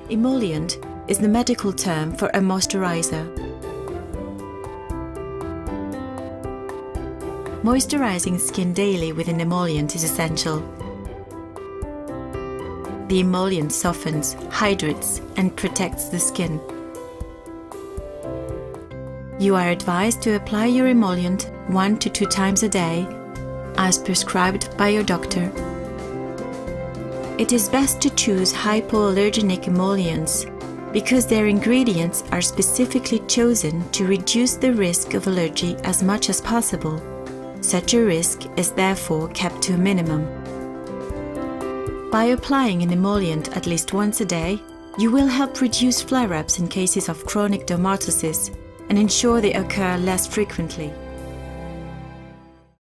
Emollient is the medical term for a moisturizer. Moisturizing skin daily with an emollient is essential. The emollient softens, hydrates, and protects the skin. You are advised to apply your emollient 1 to 2 times a day, as prescribed by your doctor. It is best to choose hypoallergenic emollients because their ingredients are specifically chosen to reduce the risk of allergy as much as possible. Such a risk is therefore kept to a minimum. By applying an emollient at least once a day, you will help reduce flare-ups in cases of chronic dermatosis and ensure they occur less frequently.